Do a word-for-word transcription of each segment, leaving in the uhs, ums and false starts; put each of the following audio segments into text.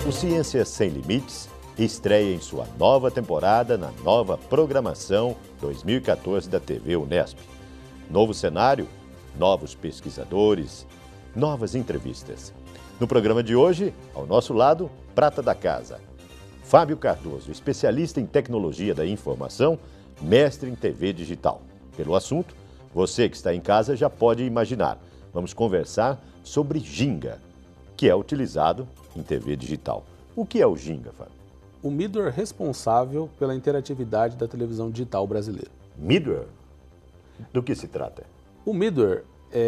O Ciência Sem Limites estreia em sua nova temporada na nova programação dois mil e quatorze da T V Unesp. Novo cenário, novos pesquisadores, novas entrevistas. No programa de hoje, ao nosso lado, prata da casa, Fábio Cardoso, especialista em tecnologia da informação, mestre em T V digital. Pelo assunto, você que está em casa já pode imaginar. Vamos conversar sobre Ginga, que é utilizado em T V digital. O que é o Ginga, Fábio? O middleware responsável pela interatividade da televisão digital brasileira. Middleware? Do que se trata? O middleware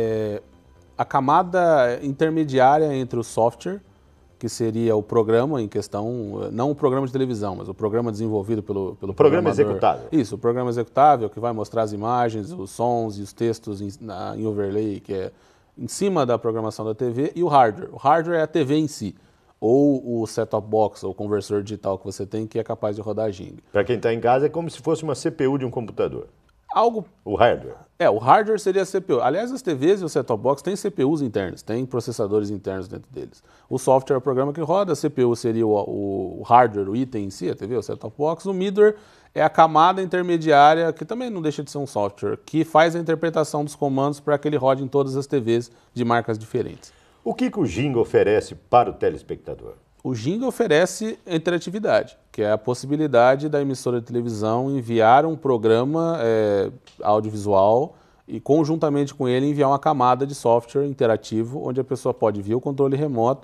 é a camada intermediária entre o software, que seria o programa em questão, não o programa de televisão, mas o programa desenvolvido pelo, pelo o programa executável. Isso, o programa executável que vai mostrar as imagens, os sons e os textos em, na, em overlay, que é em cima da programação da T V, e o hardware. O hardware é a T V em si, ou o set-top box, ou o conversor digital que você tem, que é capaz de rodar Ginga. Para quem está em casa, é como se fosse uma C P U de um computador. Algo... O hardware. É, o hardware seria a C P U. Aliás, as T Vs e o set-top box têm C P Us internos, têm processadores internos dentro deles. O software é o programa que roda, a C P U seria o, o hardware, o item em si, a T V, o set-top box. O middleware é a camada intermediária, que também não deixa de ser um software, que faz a interpretação dos comandos para que ele rode em todas as T Vs de marcas diferentes. O que, que o Ginga oferece para o telespectador? O Ginga oferece interatividade, que é a possibilidade da emissora de televisão enviar um programa é, audiovisual e, conjuntamente com ele, enviar uma camada de software interativo, onde a pessoa pode, via o controle remoto,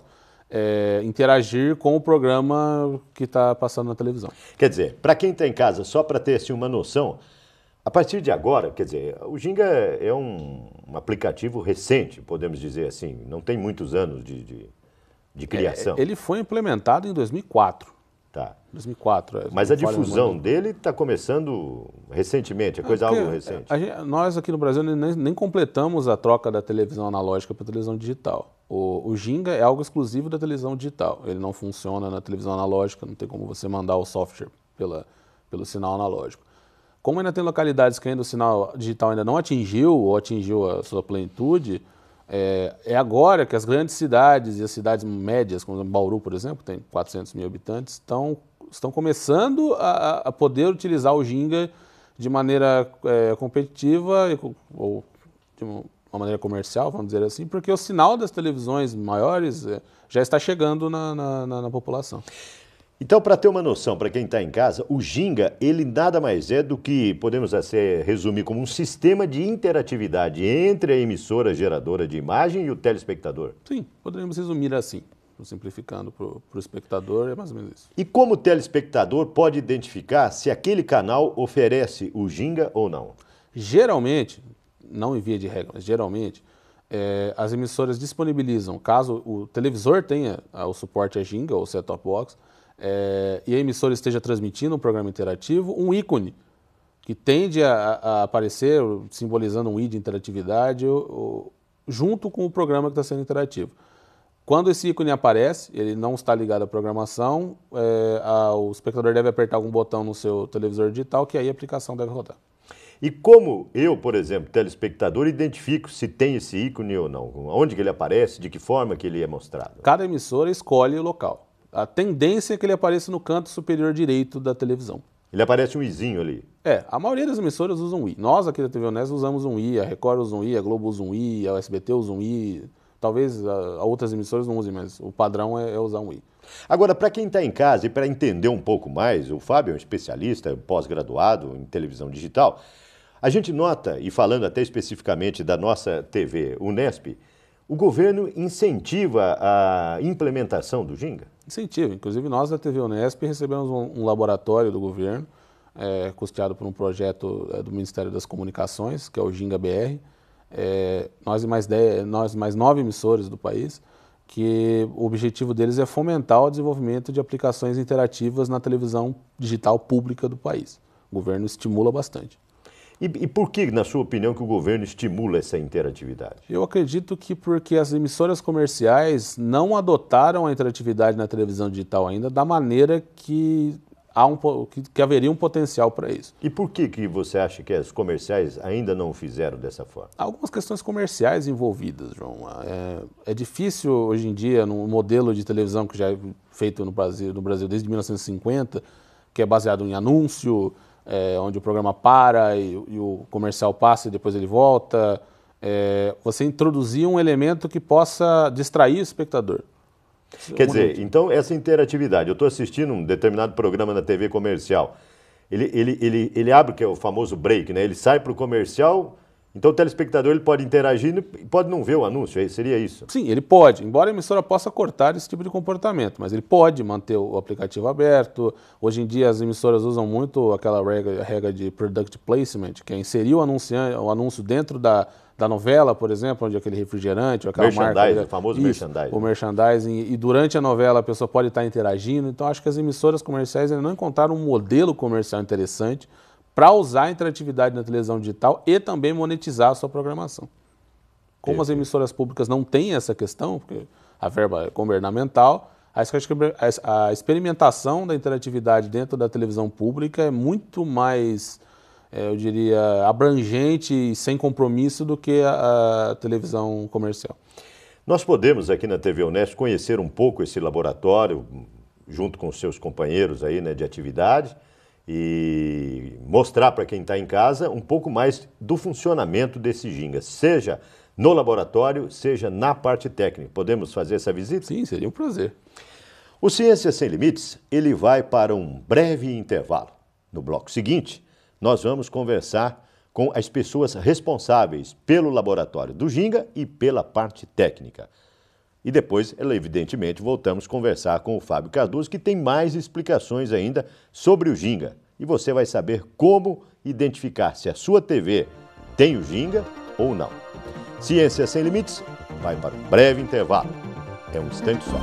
é, interagir com o programa que está passando na televisão. Quer dizer, para quem está em casa, só para ter assim, uma noção, a partir de agora, quer dizer, o Ginga é um, um aplicativo recente, podemos dizer assim, não tem muitos anos de... de... de criação. É, ele foi implementado em dois mil e quatro. Tá. dois mil e quatro. É, Mas a difusão dele está começando recentemente, é coisa é algo recente. A gente, nós aqui no Brasil nem, nem completamos a troca da televisão analógica para a televisão digital. O, o Ginga é algo exclusivo da televisão digital. Ele não funciona na televisão analógica, não tem como você mandar o software pela, pelo sinal analógico. Como ainda tem localidades que ainda o sinal digital ainda não atingiu ou atingiu a sua plenitude, É, é agora que as grandes cidades e as cidades médias, como Bauru, por exemplo, que tem quatrocentos mil habitantes, estão, estão começando a, a poder utilizar o Ginga de maneira é, competitiva ou de uma maneira comercial, vamos dizer assim, porque o sinal das televisões maiores é, já está chegando na, na, na, na população. Então, para ter uma noção, para quem está em casa, o Ginga, ele nada mais é do que, podemos assim, resumir como um sistema de interatividade entre a emissora geradora de imagem e o telespectador. Sim, poderíamos resumir assim, simplificando para o espectador, é mais ou menos isso. E como o telespectador pode identificar se aquele canal oferece o Ginga ou não? Geralmente, não em via de regra, mas geralmente, é, as emissoras disponibilizam, caso o televisor tenha o suporte a Ginga ou set-top box, É, e a emissora esteja transmitindo um programa interativo, um ícone que tende a, a aparecer simbolizando um i de interatividade o, o, junto com o programa que está sendo interativo. Quando esse ícone aparece, ele não está ligado à programação, é, a, o espectador deve apertar algum botão no seu televisor digital que aí a aplicação deve rodar. E como eu, por exemplo, telespectador, identifico se tem esse ícone ou não? Onde que ele aparece, de que forma que ele é mostrado? Cada emissora escolhe o local. A tendência é que ele apareça no canto superior direito da televisão. Ele aparece um izinho ali? É, a maioria das emissoras usam um i. Nós aqui da T V Unesp usamos um i, a Record usa um i, a Globo usa um i, a S B T usa um i. Talvez a, a outras emissoras não usem, mas o padrão é, é usar um i. Agora, para quem está em casa e para entender um pouco mais, o Fábio é um especialista, pós-graduado em televisão digital, a gente nota, e falando até especificamente da nossa T V Unesp, o governo incentiva a implementação do Ginga? Incentiva. Inclusive, nós da T V Unesp recebemos um, um laboratório do governo, é, custeado por um projeto é, do Ministério das Comunicações, que é o Ginga B R. É, nós, e mais dez, nós mais nove emissoras do país, que o objetivo deles é fomentar o desenvolvimento de aplicações interativas na televisão digital pública do país. O governo estimula bastante. E, e por que, na sua opinião, que o governo estimula essa interatividade? Eu acredito que porque as emissoras comerciais não adotaram a interatividade na televisão digital ainda da maneira que há um, que, que haveria um potencial para isso. E por que, que você acha que as comerciais ainda não fizeram dessa forma? Há algumas questões comerciais envolvidas, João. É, é difícil hoje em dia, num modelo de televisão que já é feito no Brasil, no Brasil desde mil novecentos e cinquenta, que é baseado em anúncio, é, onde o programa para e, e o comercial passa e depois ele volta, é, você introduzir um elemento que possa distrair o espectador. Quer dizer, então essa interatividade, eu estou assistindo um determinado programa na T V comercial, ele, ele, ele, ele abre o que é o famoso break, né? Ele sai para o comercial, então o telespectador ele pode interagir e pode não ver o anúncio, seria isso? Sim, ele pode, embora a emissora possa cortar esse tipo de comportamento, mas ele pode manter o aplicativo aberto. Hoje em dia as emissoras usam muito aquela regra, regra de product placement, que é inserir o, anunciante, o anúncio dentro da, da novela, por exemplo, onde aquele refrigerante, ou aquela merchandising, marca... o famoso isso, merchandising. O merchandising, e durante a novela a pessoa pode estar interagindo, então acho que as emissoras comerciais ainda não encontraram um modelo comercial interessante para usar a interatividade na televisão digital e também monetizar a sua programação. Como as emissoras públicas não têm essa questão, porque a verba é governamental, acho que a experimentação da interatividade dentro da televisão pública é muito mais, eu diria, abrangente e sem compromisso do que a, a televisão comercial. Nós podemos aqui na T V Unesp conhecer um pouco esse laboratório, junto com os seus companheiros aí, né, de atividade, e mostrar para quem está em casa um pouco mais do funcionamento desse Ginga, seja no laboratório, seja na parte técnica. Podemos fazer essa visita? Sim, seria um prazer. O Ciência Sem Limites, ele vai para um breve intervalo. No bloco seguinte, nós vamos conversar com as pessoas responsáveis pelo laboratório do Ginga e pela parte técnica. E depois, evidentemente, voltamos a conversar com o Fábio Cardoso, que tem mais explicações ainda sobre o Ginga. E você vai saber como identificar se a sua T V tem o Ginga ou não. Ciência Sem Limites vai para um breve intervalo. É um instante só.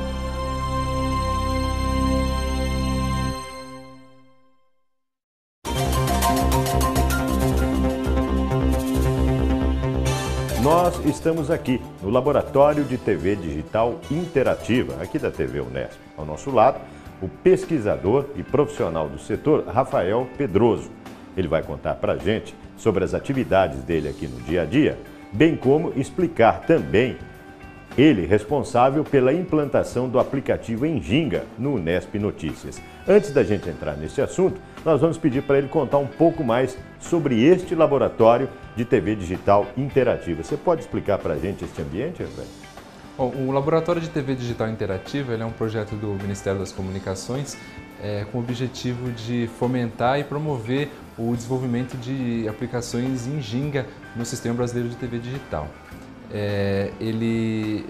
Nós estamos aqui no Laboratório de T V Digital Interativa, aqui da T V Unesp. Ao nosso lado, o pesquisador e profissional do setor, Rafael Pedroso. Ele vai contar para a gente sobre as atividades dele aqui no dia a dia, bem como explicar também ele responsável pela implantação do aplicativo em Ginga no Unesp Notícias. Antes da gente entrar nesse assunto, nós vamos pedir para ele contar um pouco mais sobre este laboratório de T V digital interativa. Você pode explicar para a gente este ambiente, Rafael? Bom, o Laboratório de T V Digital Interativa ele é um projeto do Ministério das Comunicações é, com o objetivo de fomentar e promover o desenvolvimento de aplicações em Ginga no Sistema Brasileiro de T V Digital. É, ele,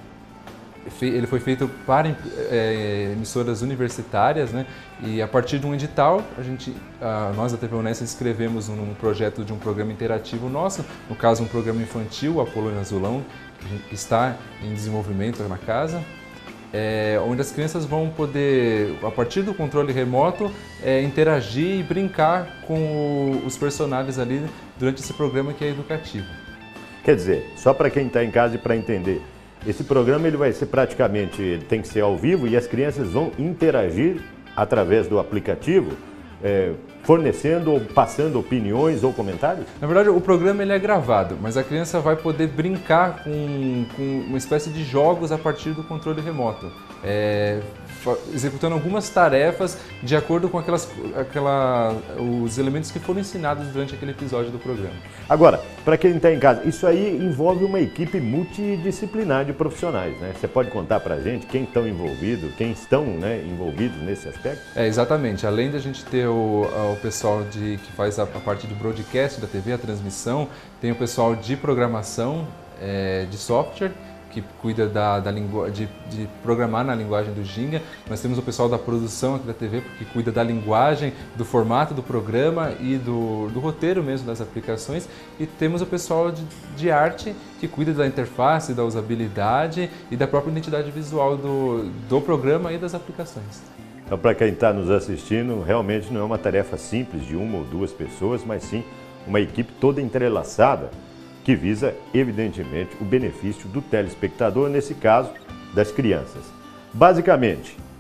ele foi feito para é, emissoras universitárias, né? E a partir de um edital, a gente, a, nós da T V Unesp escrevemos um projeto de um programa interativo nosso, no caso um programa infantil, a Polônia Azulão, que está em desenvolvimento na casa, é, onde as crianças vão poder, a partir do controle remoto, é, interagir e brincar com os personagens ali durante esse programa que é educativo. Quer dizer, só para quem está em casa e para entender, esse programa ele vai ser praticamente, ele tem que ser ao vivo e as crianças vão interagir através do aplicativo, é, fornecendo ou passando opiniões ou comentários? Na verdade, o programa ele é gravado, mas a criança vai poder brincar com, com uma espécie de jogos a partir do controle remoto, é, executando algumas tarefas de acordo com aquelas, aquela, os elementos que foram ensinados durante aquele episódio do programa. Agora, para quem está em casa, isso aí envolve uma equipe multidisciplinar de profissionais, né? Você pode contar para a gente quem estão envolvidos, quem estão, né, envolvidos nesse aspecto? É, exatamente. Além da gente ter o, o pessoal de, que faz a, a parte de broadcast da T V, a transmissão, tem o pessoal de programação, é, de software, que cuida da, da lingu... de, de programar na linguagem do Ginga. Nós temos o pessoal da produção aqui da T V, que cuida da linguagem, do formato do programa e do, do roteiro mesmo das aplicações. E temos o pessoal de, de arte, que cuida da interface, da usabilidade e da própria identidade visual do, do programa e das aplicações. Então, para quem está nos assistindo, realmente não é uma tarefa simples de uma ou duas pessoas, mas sim uma equipe toda entrelaçada, que visa, evidentemente, o benefício do telespectador, nesse caso, das crianças. Basicamente,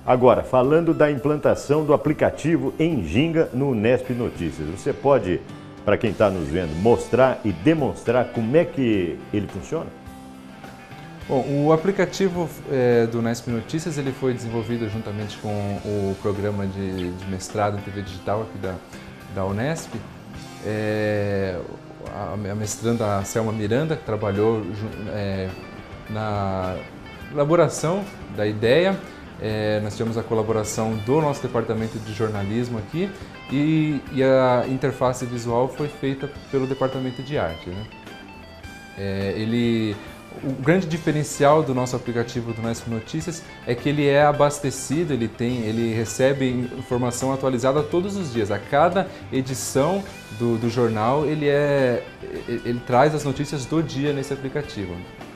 Agora, falando da implantação do aplicativo em Ginga no Unesp Notícias, você pode, para quem está nos vendo, mostrar e demonstrar como é que ele funciona? Bom, o aplicativo é, do Unesp Notícias ele foi desenvolvido juntamente com o programa de, de mestrado em T V digital aqui da, da Unesp. É, a, a mestranda a Selma Miranda, que trabalhou é, na elaboração da ideia. É, nós tivemos a colaboração do nosso departamento de jornalismo aqui e, e a interface visual foi feita pelo departamento de arte, né? É, ele, o grande diferencial do nosso aplicativo do Unesp Notícias é que ele é abastecido, ele, tem, ele recebe informação atualizada todos os dias. A cada edição do, do jornal ele, é, ele, ele traz as notícias do dia nesse aplicativo.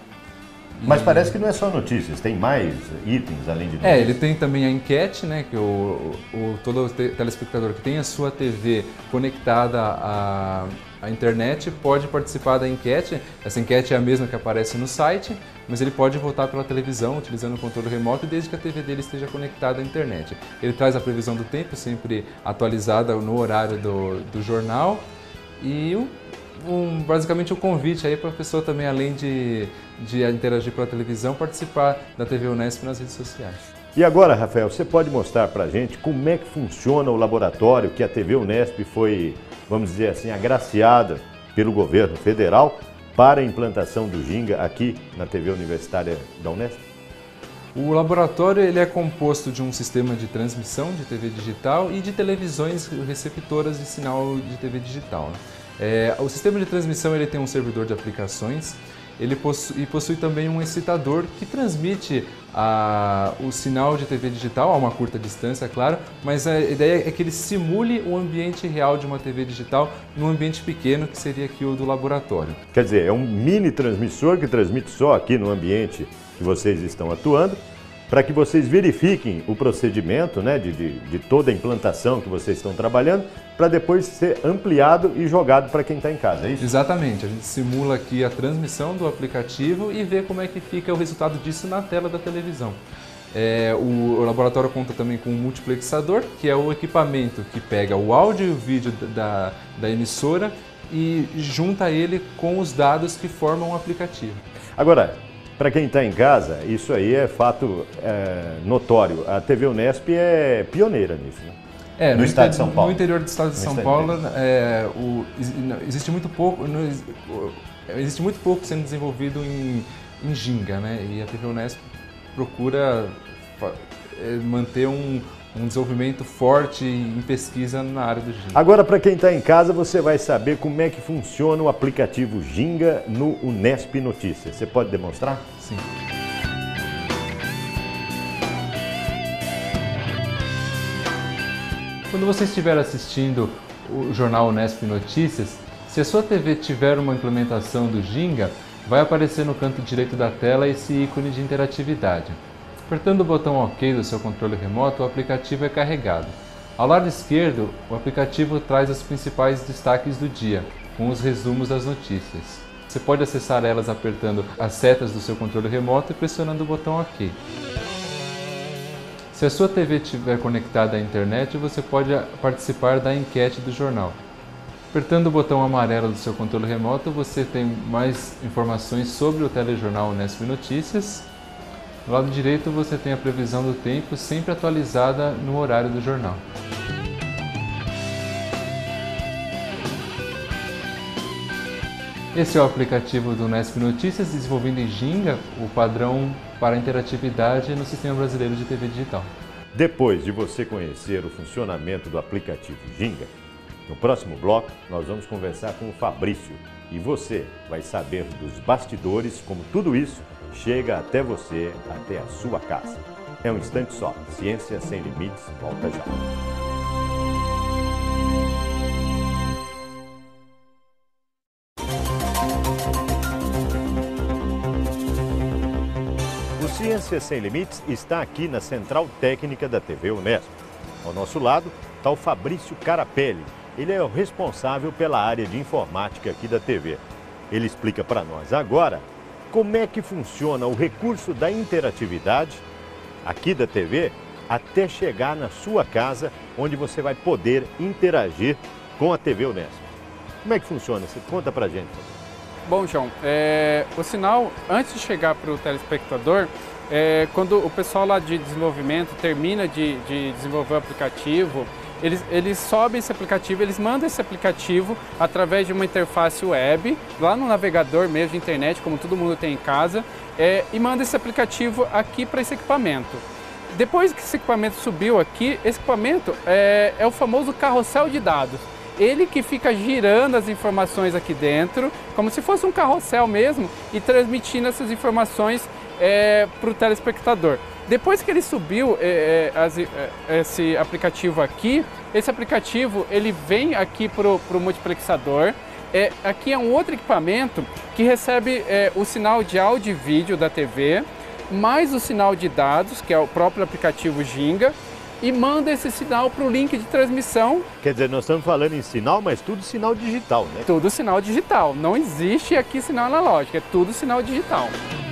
Mas parece que não é só notícias, tem mais itens além de notícias. É, ele tem também a enquete, né, que o, o, todo telespectador que tem a sua T V conectada à, à internet pode participar da enquete. Essa enquete é a mesma que aparece no site, mas ele pode votar pela televisão utilizando o controle remoto desde que a T V dele esteja conectada à internet. Ele traz a previsão do tempo sempre atualizada no horário do, do jornal e o Um, basicamente o um convite aí para a pessoa também, além de, de interagir pela televisão, participar da T V Unesp nas redes sociais. E agora, Rafael, você pode mostrar para a gente como é que funciona o laboratório que a T V Unesp foi, vamos dizer assim, agraciada pelo governo federal para a implantação do Ginga aqui na T V Universitária da Unesp? O laboratório ele é composto de um sistema de transmissão de T V digital e de televisões receptoras de sinal de T V digital, né? É, o sistema de transmissão ele tem um servidor de aplicações, ele possui, e possui também um excitador que transmite a, o sinal de T V digital a uma curta distância, claro, mas a ideia é que ele simule o ambiente real de uma T V digital num ambiente pequeno, que seria aqui o do laboratório. Quer dizer, é um mini transmissor que transmite só aqui no ambiente que vocês estão atuando, para que vocês verifiquem o procedimento, né, de, de, de toda a implantação que vocês estão trabalhando, para depois ser ampliado e jogado para quem está em casa, é isso? Exatamente, a gente simula aqui a transmissão do aplicativo e vê como é que fica o resultado disso na tela da televisão. É, o, o laboratório conta também com um multiplexador, que é o equipamento que pega o áudio e o vídeo da, da emissora e junta ele com os dados que formam o aplicativo. Agora, para quem está em casa, isso aí é fato é, notório. A T V Unesp é pioneira nisso, né? É, no, no estado de São Paulo. No interior do estado de São Paulo, é, o, existe muito pouco, no, existe muito pouco sendo desenvolvido em, em Ginga, né? E a T V Unesp procura manter um, um desenvolvimento forte em pesquisa na área do Ginga. Agora, para quem está em casa, você vai saber como é que funciona o aplicativo Ginga no Unesp Notícias. Você pode demonstrar? Sim. Quando você estiver assistindo o jornal Unesp Notícias, se a sua T V tiver uma implementação do Ginga, vai aparecer no canto direito da tela esse ícone de interatividade. Apertando o botão OK do seu controle remoto, o aplicativo é carregado. Ao lado esquerdo, o aplicativo traz os principais destaques do dia, com os resumos das notícias. Você pode acessar elas apertando as setas do seu controle remoto e pressionando o botão OK. Se a sua T V estiver conectada à internet, você pode participar da enquete do jornal. Apertando o botão amarelo do seu controle remoto, você tem mais informações sobre o telejornal Unesp Notícias. Do lado direito você tem a previsão do tempo sempre atualizada no horário do jornal. Esse é o aplicativo do Unesp Notícias, desenvolvendo em Ginga o padrão para interatividade no Sistema Brasileiro de T V Digital. Depois de você conhecer o funcionamento do aplicativo Ginga, no próximo bloco nós vamos conversar com o Fabrício e você vai saber dos bastidores como tudo isso chega até você, até a sua casa. É um instante só. Ciência Sem Limites volta já. O Ciência Sem Limites está aqui na Central Técnica da T V Unesp. Ao nosso lado está o Fabrício Carapelli. Ele é o responsável pela área de informática aqui da T V. Ele explica para nós agora como é que funciona o recurso da interatividade aqui da T V até chegar na sua casa, onde você vai poder interagir com a T V Unesp. Como é que funciona? Você conta pra gente. Bom, João, é, o sinal, antes de chegar para o telespectador, é, quando o pessoal lá de desenvolvimento termina de, de desenvolver o aplicativo, eles, eles sobem esse aplicativo, eles mandam esse aplicativo através de uma interface web, lá no navegador mesmo de internet, como todo mundo tem em casa, é, e manda esse aplicativo aqui para esse equipamento. Depois que esse equipamento subiu aqui, esse equipamento é, é o famoso carrossel de dados. Ele que fica girando as informações aqui dentro, como se fosse um carrossel mesmo, e transmitindo essas informações é, para o telespectador. Depois que ele subiu é, é, as, é, esse aplicativo aqui, esse aplicativo ele vem aqui para o multiplexador. É, aqui é um outro equipamento que recebe é, o sinal de áudio e vídeo da T V, mais o sinal de dados, que é o próprio aplicativo Ginga, e manda esse sinal para o link de transmissão. Quer dizer, nós estamos falando em sinal, mas tudo sinal digital, né? Tudo sinal digital. Não existe aqui sinal analógico, é tudo sinal digital.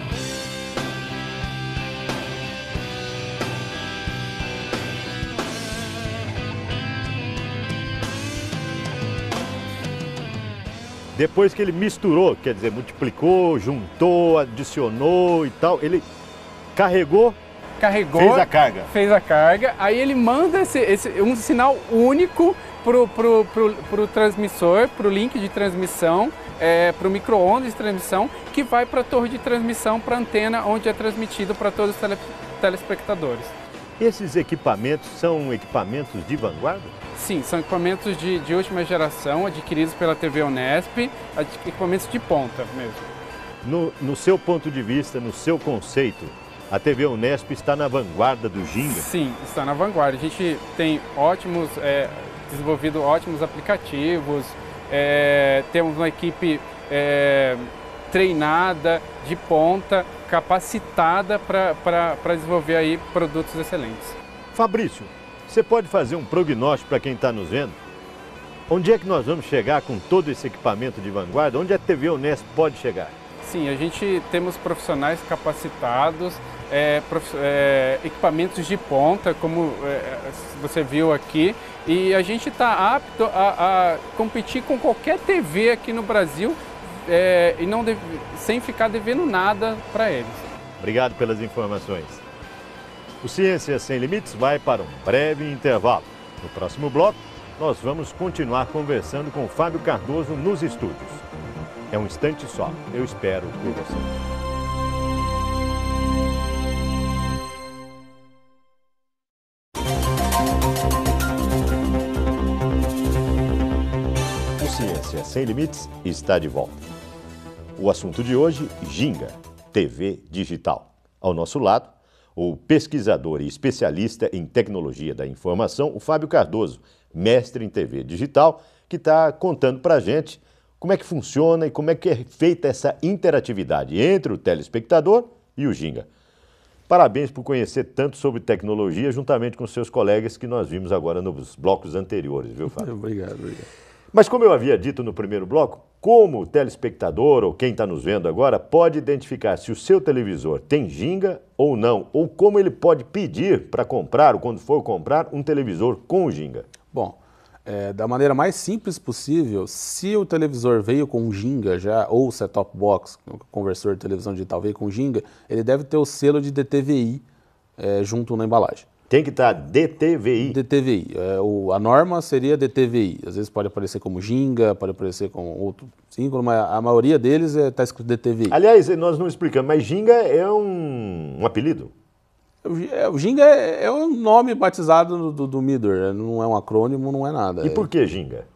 Depois que ele misturou, quer dizer, multiplicou, juntou, adicionou e tal, ele carregou, Carregou, fez a carga. Fez a carga, aí ele manda esse, esse, um sinal único pro, pro, pro, pro transmissor, pro link de transmissão, é, pro micro-ondas de transmissão, que vai para a torre de transmissão, para a antena, onde é transmitido para todos os tele, telespectadores. Esses equipamentos são equipamentos de vanguarda? Sim, são equipamentos de, de última geração, adquiridos pela T V Unesp, equipamentos de ponta mesmo. No, no seu ponto de vista, no seu conceito, a T V Unesp está na vanguarda do Ginga? Sim, está na vanguarda. A gente tem ótimos, é, desenvolvido ótimos aplicativos, é, temos uma equipe é, treinada, de ponta, capacitada para desenvolver aí produtos excelentes. Fabrício, você pode fazer um prognóstico para quem está nos vendo? Onde é que nós vamos chegar com todo esse equipamento de vanguarda? Onde a T V Unesp pode chegar? Sim, a gente temos profissionais capacitados, é, prof, é, equipamentos de ponta, como é, você viu aqui, e a gente está apto a, a competir com qualquer T V aqui no Brasil é, e não deve, sem ficar devendo nada para eles. Obrigado pelas informações. O Ciência Sem Limites vai para um breve intervalo. No próximo bloco, nós vamos continuar conversando com o Fábio Cardoso nos estúdios. É um instante só. Eu espero por você. O Ciência Sem Limites está de volta. O assunto de hoje, Ginga, T V digital. Ao nosso lado, o pesquisador e especialista em tecnologia da informação, o Fábio Cardoso, mestre em T V digital, que está contando para a gente como é que funciona e como é que é feita essa interatividade entre o telespectador e o Ginga. Parabéns por conhecer tanto sobre tecnologia, juntamente com seus colegas que nós vimos agora nos blocos anteriores, viu, Fábio? Obrigado, obrigado. Mas como eu havia dito no primeiro bloco, como o telespectador ou quem está nos vendo agora pode identificar se o seu televisor tem Ginga ou não, ou como ele pode pedir para comprar, ou quando for comprar, um televisor com o Ginga? Bom, é, da maneira mais simples possível, se o televisor veio com Ginga já, ou o set-top box, o conversor de televisão digital veio com Ginga, ele deve ter o selo de D T V I é, junto na embalagem. Tem que estar D T V I. D T V I. É, o, a norma seria D T V I. Às vezes pode aparecer como Ginga, pode aparecer com outro símbolo, mas a maioria deles está é, tá escrito D T V I. Aliás, nós não explicamos, mas Ginga é um, um apelido? O Ginga é, é o nome batizado do, do Midor, não é um acrônimo, não é nada. E por que Ginga?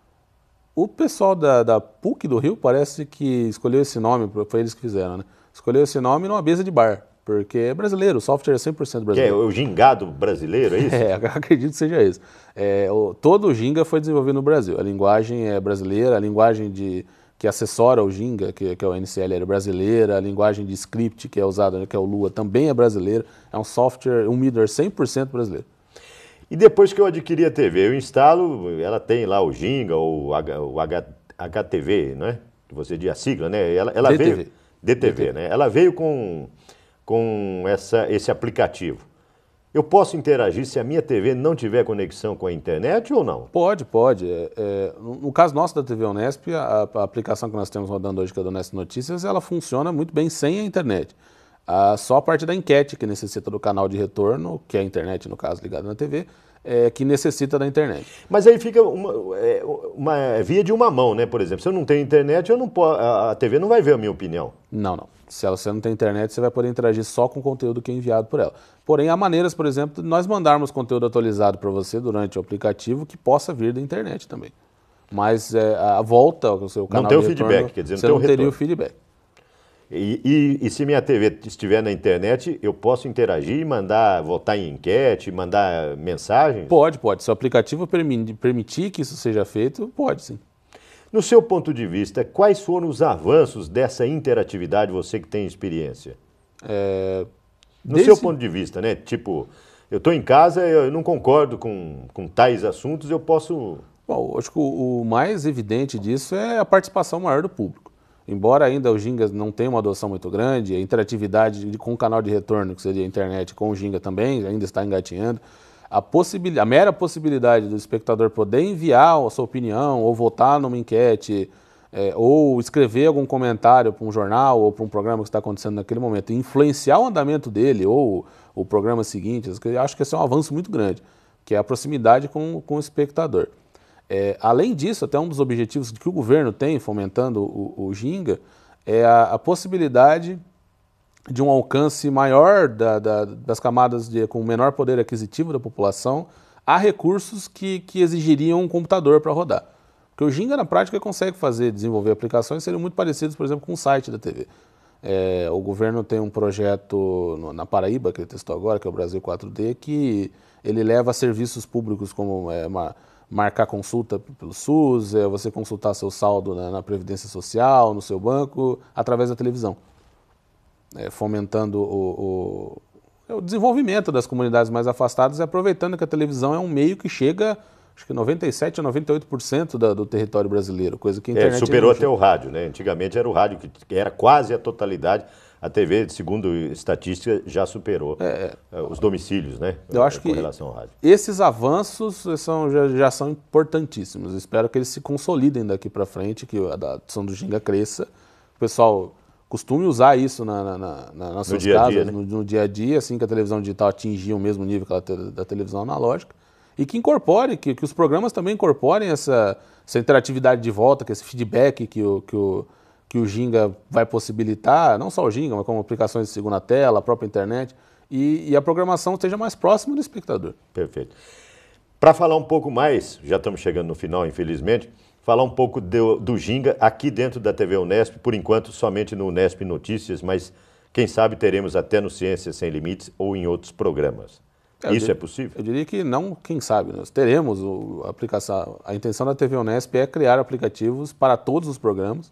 O pessoal da, da P U C do Rio parece que escolheu esse nome, foi eles que fizeram, né? Escolheu esse nome numa mesa de bar, porque é brasileiro, o software é cem por cento brasileiro. Que é o gingado brasileiro, é isso? É, acredito que seja isso. É, o, todo o Ginga foi desenvolvido no Brasil, a linguagem é brasileira, a linguagem de... que assessora o Ginga, que, que é o N C L, é brasileira, a linguagem de script que é usada, que é o Lua, também é brasileira, é um software, um Midor cem por cento brasileiro. E depois que eu adquiri a T V, eu instalo, ela tem lá o Ginga, ou o H T V, né? Você diz a sigla, né? Ela, ela D T V. Veio, D T V, né? Ela veio com, com essa, esse aplicativo. Eu posso interagir se a minha T V não tiver conexão com a internet ou não? Pode, pode. É, é, no, no caso nosso da T V Unesp, a, a aplicação que nós temos rodando hoje, que é do Unesp Notícias, ela funciona muito bem sem a internet. Ah, só a parte da enquete que necessita do canal de retorno, que é a internet, no caso, ligada na T V, é, que necessita da internet. Mas aí fica uma, é, uma via de uma mão, né? Por exemplo, se eu não tenho internet, eu não posso, a T V não vai ver a minha opinião. Não, não. Se você não tem internet, você vai poder interagir só com o conteúdo que é enviado por ela. Porém, há maneiras, por exemplo, de nós mandarmos conteúdo atualizado para você durante o aplicativo que possa vir da internet também. Mas é, a volta ao seu canal não tem de o retorno, feedback, quer dizer, não você tem o não teria retorno. o feedback. E, e, e se minha T V estiver na internet, eu posso interagir, mandar, votar em enquete, mandar mensagens? Pode, pode. Se o aplicativo permi- permitir que isso seja feito, pode sim. No seu ponto de vista, quais foram os avanços dessa interatividade, você que tem experiência? É, No desde- seu ponto de vista, né? Tipo, eu estou em casa, eu não concordo com, com tais assuntos, eu posso... Bom, acho que o, o mais evidente disso é a participação maior do público. Embora ainda o Ginga não tenha uma adoção muito grande, a interatividade de- com o canal de retorno, que seria a internet, com o Ginga também, ainda está engatinhando. A, possibil, a mera possibilidade do espectador poder enviar a sua opinião, ou votar numa enquete, é, ou escrever algum comentário para um jornal ou para um programa que está acontecendo naquele momento, e influenciar o andamento dele ou o programa seguinte, eu acho que esse é um avanço muito grande, que é a proximidade com, com o espectador. É, além disso, até um dos objetivos que o governo tem, fomentando o, o Ginga, é a, a possibilidade de um alcance maior da, da, das camadas de, com menor poder aquisitivo da população a recursos que, que exigiriam um computador para rodar. Porque o Ginga, na prática, consegue fazer, desenvolver aplicações que seriam muito parecidas, por exemplo, com o site da T V. É, o governo tem um projeto no, na Paraíba, que ele testou agora, que é o Brasil quatro D, que ele leva a serviços públicos como é, uma, marcar consulta pelo SUS, é, você consultar seu saldo na, na Previdência Social, no seu banco, através da televisão. É, fomentando o, o, o desenvolvimento das comunidades mais afastadas e aproveitando que a televisão é um meio que chega, acho que noventa e sete a noventa e oito por cento da, do território brasileiro, coisa que a internet... É, superou não até o rádio, né? Antigamente era o rádio, que era quase a totalidade. A T V, segundo estatística, já superou é, os domicílios, né? Eu acho com que relação ao rádio. Esses avanços são, já, já são importantíssimos. Espero que eles se consolidem daqui para frente, que a adaptação do Ginga cresça. O pessoal costume usar isso na, na, na, nas suas dia casas, dia, né? no, no dia a dia, assim que a televisão digital atingir o mesmo nível que ela te, da televisão analógica. E que incorpore, que, que os programas também incorporem essa, essa interatividade de volta, que esse feedback que o, que o que o Ginga vai possibilitar, não só o Ginga, mas como aplicações de segunda tela, a própria internet, e, e a programação esteja mais próxima do espectador. Perfeito. Para falar um pouco mais, já estamos chegando no final, infelizmente, falar um pouco do, do Ginga aqui dentro da T V Unesp, por enquanto somente no Unesp Notícias, mas quem sabe teremos até no Ciências Sem Limites ou em outros programas. É, Isso dir, é possível? Eu diria que não, quem sabe, nós teremos o, a aplicação, a intenção da T V Unesp é criar aplicativos para todos os programas.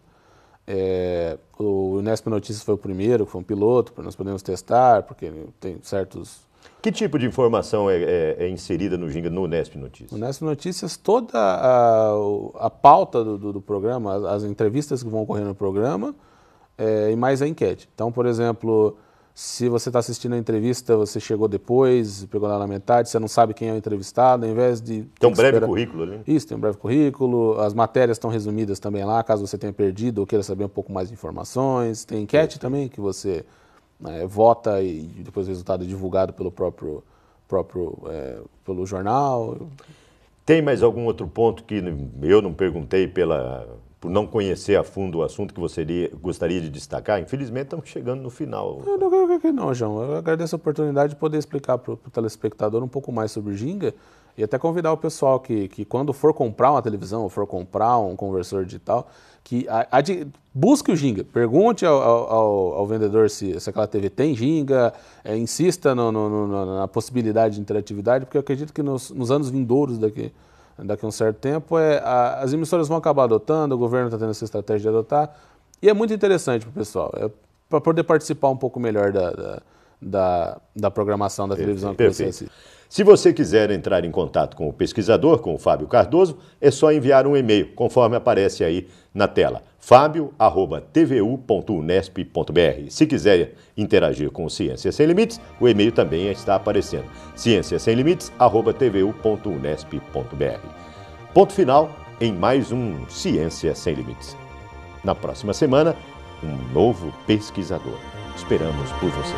É, o Unesp Notícias foi o primeiro, foi um piloto, para nós podemos testar, porque tem certos... Que tipo de informação é, é, é inserida no Ginga no Unesp Notícias? No Unesp Notícias, toda a, a pauta do, do, do programa, as, as entrevistas que vão ocorrer no programa, é, e mais a enquete. Então, por exemplo, se você está assistindo a entrevista, você chegou depois, pegou lá na metade, você não sabe quem é o entrevistado, ao invés de... Tem um breve esperar... currículo ali? Isso, tem um breve currículo, as matérias estão resumidas também lá, caso você tenha perdido ou queira saber um pouco mais de informações. Tem enquete Sim. também, que você é, vota e depois o resultado é divulgado pelo próprio, próprio é, pelo jornal. Tem mais algum outro ponto que eu não perguntei pela... por não conhecer a fundo o assunto que você iria, gostaria de destacar? Infelizmente, estamos chegando no final. Eu não, não, não, não, João. Eu agradeço a oportunidade de poder explicar para o telespectador um pouco mais sobre o Ginga e até convidar o pessoal que, que quando for comprar uma televisão ou for comprar um conversor digital, que a, a, busque o Ginga. Pergunte ao, ao, ao vendedor se, se aquela T V tem Ginga, é, insista no, no, no, na possibilidade de interatividade, porque eu acredito que nos, nos anos vindouros daqui... daqui a um certo tempo, é, a, as emissoras vão acabar adotando, o governo está tendo essa estratégia de adotar, e é muito interessante para o pessoal, é, para poder participar um pouco melhor da, da, da, da programação da televisão que você assiste. Se você quiser entrar em contato com o pesquisador, com o Fábio Cardoso, é só enviar um e-mail, conforme aparece aí na tela, fabio arroba t v u ponto unesp ponto b r. Se quiser interagir com o Ciência Sem Limites, o e-mail também está aparecendo, ciência sem limites arroba t v u ponto unesp ponto b r. Ponto final em mais um Ciência Sem Limites. Na próxima semana, um novo pesquisador. Esperamos por você.